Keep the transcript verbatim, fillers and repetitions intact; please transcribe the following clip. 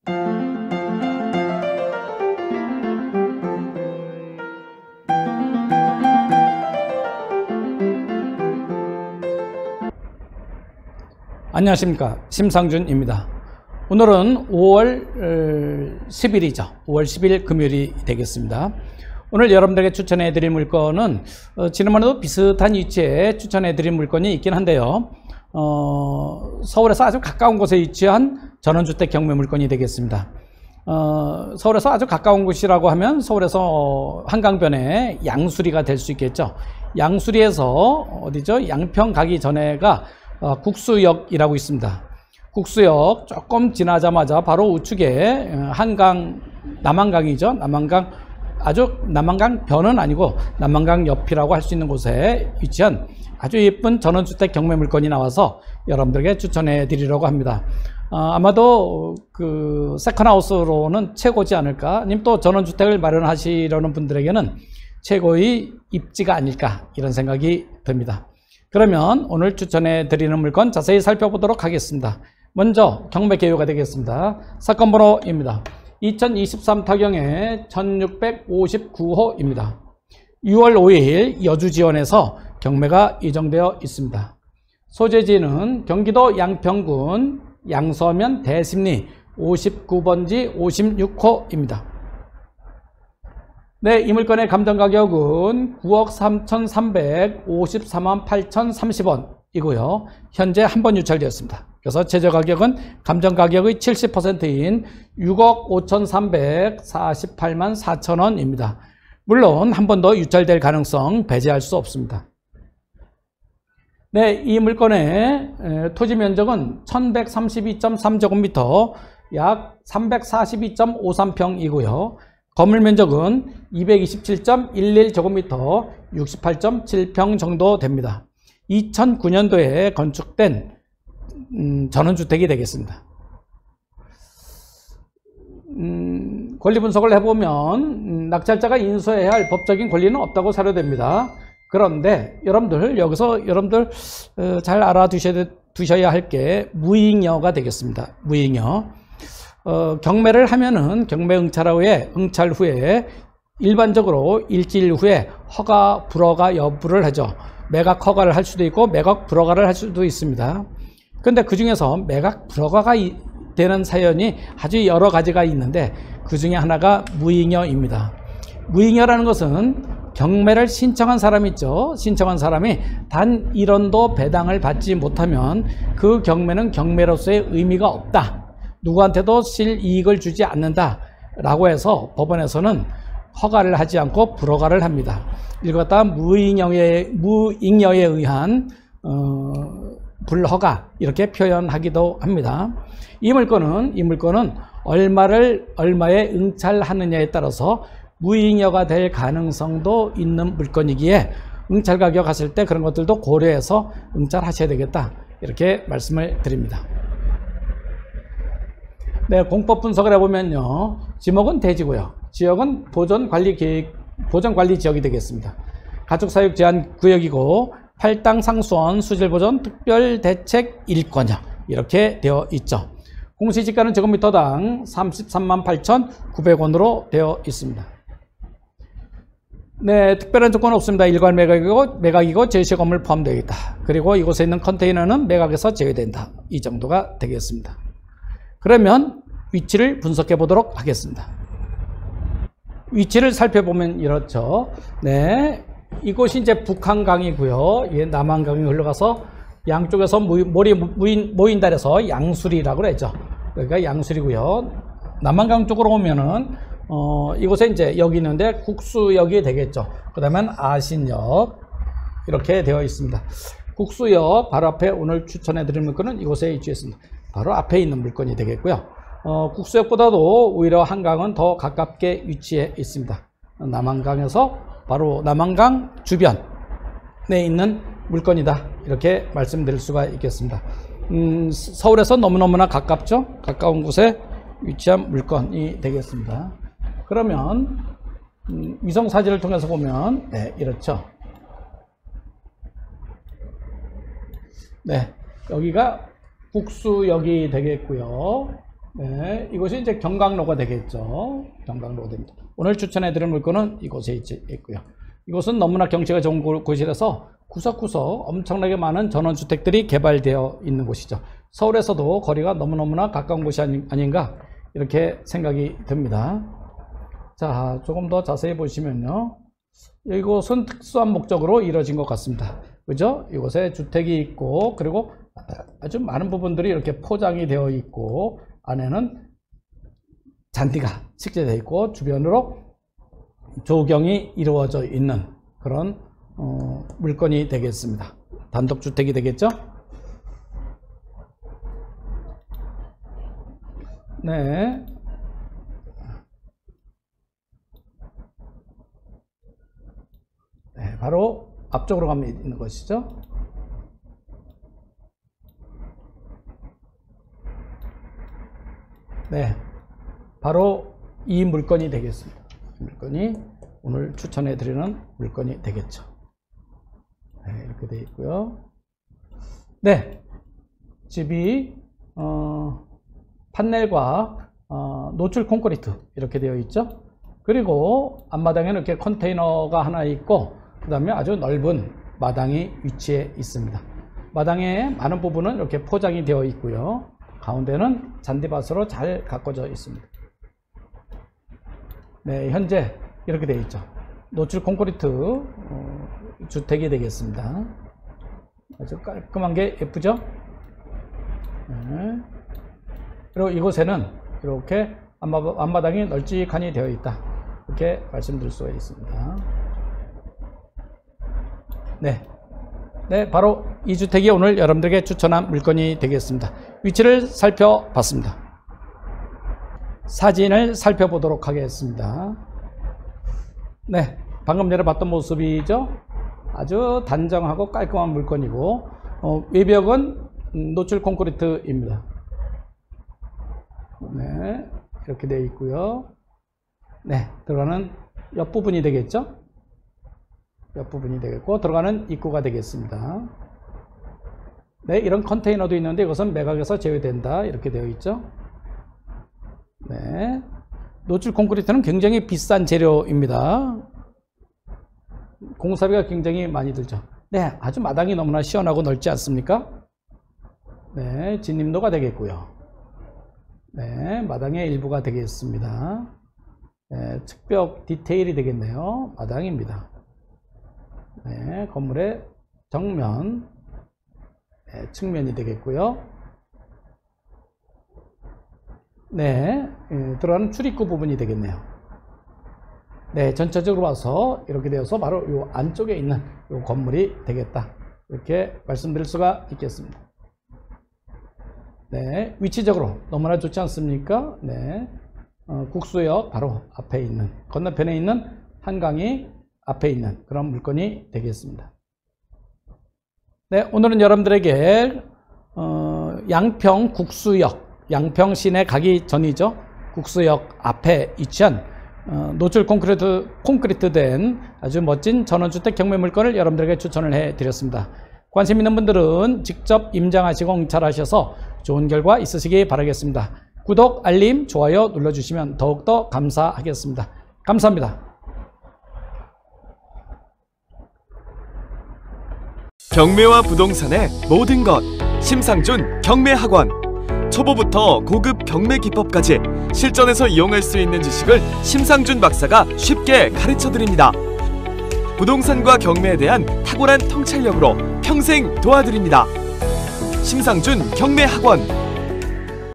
안녕하십니까, 심상준입니다. 오늘은 오월 십일이죠. 오월 십일 금요일이 되겠습니다. 오늘 여러분들에게 추천해 드릴 물건은 어, 지난번에도 비슷한 위치에 추천해 드릴 물건이 있긴 한데요. 어, 서울에서 아주 가까운 곳에 위치한 전원주택 경매 물건이 되겠습니다. 어, 서울에서 아주 가까운 곳이라고 하면 서울에서 한강변에 양수리가 될 수 있겠죠. 양수리에서 어디죠? 양평 가기 전에가 어, 국수역이라고 있습니다. 국수역 조금 지나자마자 바로 우측에 한강, 남한강이죠. 남한강, 아주 남한강 변은 아니고 남한강 옆이라고 할 수 있는 곳에 위치한 아주 예쁜 전원주택 경매 물건이 나와서 여러분들에게 추천해 드리려고 합니다. 어, 아마도 그 세컨하우스로는 최고지 않을까, 아니면 또 전원주택을 마련하시려는 분들에게는 최고의 입지가 아닐까, 이런 생각이 듭니다. 그러면 오늘 추천해 드리는 물건 자세히 살펴보도록 하겠습니다. 먼저 경매 개요가 되겠습니다. 사건 번호입니다. 이천이십삼 타경의 천육백오십구 호입니다. 유월 오일 여주지원에서 경매가 예정되어 있습니다. 소재지는 경기도 양평군 양서면 대심리 오십구 번지 오십육 호입니다. 네, 이 물건의 감정가격은 구억 삼천삼백오십사만 팔천삼십 원이고요. 현재 한 번 유찰되었습니다. 그래서 최저가격은 감정가격의 칠십 퍼센트인 육억 오천삼백사십팔만 사천 원입니다. 물론 한 번 더 유찰될 가능성 배제할 수 없습니다. 네, 이 물건의 토지 면적은 천백삼십이 점 삼 제곱미터, 약 삼백사십이 점 오삼 평이고요. 건물 면적은 이백이십칠 점 일일 제곱미터, 육십팔 점 칠 평 정도 됩니다. 이천구 년도에 건축된 음, 전원주택이 되겠습니다. 음, 권리 분석을 해보면 음, 낙찰자가 인수해야 할 법적인 권리는 없다고 사료됩니다. 그런데 여러분들 여기서 여러분들 어, 잘 알아두셔야 두셔야 할 게 무잉여가 되겠습니다. 무잉여. 어, 경매를 하면은 경매 응찰 후에 응찰 후에 일반적으로 일주일 후에 허가 불허가 여부를 하죠. 매각 허가를 할 수도 있고 매각 불허가를 할 수도 있습니다. 근데 그 중에서 매각 불허가가 되는 사연이 아주 여러 가지가 있는데 그 중에 하나가 무잉여입니다. 무잉여라는 것은 경매를 신청한 사람이 있죠. 신청한 사람이 단 일 원도 배당을 받지 못하면 그 경매는 경매로서의 의미가 없다, 누구한테도 실이익을 주지 않는다 라고 해서 법원에서는 허가를 하지 않고 불허가를 합니다. 이걸 갖다가 무잉여에, 무잉여에 의한 어, 불허가, 이렇게 표현하기도 합니다. 이 물건은 이 물건은 얼마를 얼마에 응찰하느냐에 따라서 무잉여가 될 가능성도 있는 물건이기에 응찰 가격 하실 때 그런 것들도 고려해서 응찰하셔야 되겠다, 이렇게 말씀을 드립니다. 네, 공법 분석을 해보면요, 지목은 대지고요, 지역은 보존관리계획, 보존관리지역이 되겠습니다. 가축사육 제한 구역이고 팔당 상수원 수질보존 특별대책 일권역, 이렇게 되어 있죠. 공시지가는 제곱미터당 삼십삼만 팔천구백 원으로 되어 있습니다. 네, 특별한 조건은 없습니다. 일괄 매각이고, 매각이고 제시 건물 포함되어 있다. 그리고 이곳에 있는 컨테이너는 매각에서 제외된다. 이 정도가 되겠습니다. 그러면 위치를 분석해 보도록 하겠습니다. 위치를 살펴보면 이렇죠. 네, 이곳이 이제 북한강이고요. 예, 남한강이 흘러가서 양쪽에서 모이, 모인, 모인다 해서 양수리라고 그러죠. 그러니까 양수리고요. 남한강 쪽으로 오면은 어, 이곳에 이제 여기 있는데 국수역이 되겠죠. 그 다음엔 아신역, 이렇게 되어 있습니다. 국수역 바로 앞에 오늘 추천해 드릴 물건은 이곳에 위치했습니다. 바로 앞에 있는 물건이 되겠고요. 어, 국수역보다도 오히려 한강은 더 가깝게 위치해 있습니다. 남한강에서 바로 남한강 주변에 있는 물건이다, 이렇게 말씀드릴 수가 있겠습니다. 음, 서울에서 너무너무나 가깝죠. 가까운 곳에 위치한 물건이 되겠습니다. 그러면 음, 위성사진을 통해서 보면 네, 이렇죠. 네, 여기가 국수역이 되겠고요. 네, 이곳이 이제 경강로가 되겠죠. 경강로가 됩니다. 오늘 추천해드릴 물건은 이곳에 있고요. 이곳은 너무나 경치가 좋은 곳이라서 구석구석 엄청나게 많은 전원주택들이 개발되어 있는 곳이죠. 서울에서도 거리가 너무너무나 가까운 곳이 아닌가 이렇게 생각이 듭니다. 자, 조금 더 자세히 보시면요. 이곳은 특수한 목적으로 이루어진 것 같습니다. 그죠? 이곳에 주택이 있고, 그리고 아주 많은 부분들이 이렇게 포장이 되어 있고, 안에는 잔디가 식재되어 있고, 주변으로 조경이 이루어져 있는 그런 어, 물건이 되겠습니다. 단독주택이 되겠죠? 네. 네, 바로 앞쪽으로 가면 있는 것이죠. 네, 바로 이 물건이 되겠습니다. 이 물건이 오늘 추천해 드리는 물건이 되겠죠. 네, 이렇게 되어 있고요. 네, 집이 어, 판넬과 어, 노출 콘크리트 이렇게 되어 있죠. 그리고 앞마당에는 이렇게 컨테이너가 하나 있고, 그 다음에 아주 넓은 마당이 위치해 있습니다. 마당의 많은 부분은 이렇게 포장이 되어 있고요. 가운데는 잔디밭으로 잘 가꿔져 있습니다. 네, 현재 이렇게 되어 있죠. 노출 콘크리트 어, 주택이 되겠습니다. 아주 깔끔한 게 예쁘죠? 네. 그리고 이곳에는 이렇게 앞마, 앞마당이 널찍하니 되어 있다, 이렇게 말씀드릴 수가 있습니다. 네, 네, 바로 이 주택이 오늘 여러분들에게 추천한 물건이 되겠습니다. 위치를 살펴봤습니다. 사진을 살펴보도록 하겠습니다. 네, 방금 전에 봤던 모습이죠. 아주 단정하고 깔끔한 물건이고, 어, 외벽은 노출 콘크리트입니다. 네, 이렇게 되어 있고요. 네, 들어가는 옆부분이 되겠죠. 옆부분이 되겠고, 들어가는 입구가 되겠습니다. 네, 이런 컨테이너도 있는데 이것은 매각에서 제외된다, 이렇게 되어 있죠. 네, 노출 콘크리트는 굉장히 비싼 재료입니다. 공사비가 굉장히 많이 들죠. 네, 아주 마당이 너무나 시원하고 넓지 않습니까? 네, 진입로가 되겠고요. 네, 마당의 일부가 되겠습니다. 네, 측벽 디테일이 되겠네요. 마당입니다. 네, 건물의 정면, 네, 측면이 되겠고요. 네, 예, 들어가는 출입구 부분이 되겠네요. 네, 전체적으로 봐서 이렇게 되어서 바로 이 안쪽에 있는 이 건물이 되겠다, 이렇게 말씀드릴 수가 있겠습니다. 네, 위치적으로 너무나 좋지 않습니까? 네, 어, 국수역 바로 앞에 있는, 건너편에 있는 한강이 앞에 있는 그런 물건이 되겠습니다. 네, 오늘은 여러분들에게 어, 양평 국수역, 양평 시내 가기 전이죠. 국수역 앞에 위치한 어, 노출 콘크리트, 콘크리트 된 아주 멋진 전원주택 경매 물건을 여러분들에게 추천을 해 드렸습니다. 관심 있는 분들은 직접 임장하시고 응찰하셔서 좋은 결과 있으시기 바라겠습니다. 구독, 알림, 좋아요 눌러주시면 더욱더 감사하겠습니다. 감사합니다. 경매와 부동산의 모든 것, 심상준 경매학원. 초보부터 고급 경매 기법까지 실전에서 이용할 수 있는 지식을 심상준 박사가 쉽게 가르쳐드립니다. 부동산과 경매에 대한 탁월한 통찰력으로 평생 도와드립니다. 심상준 경매학원.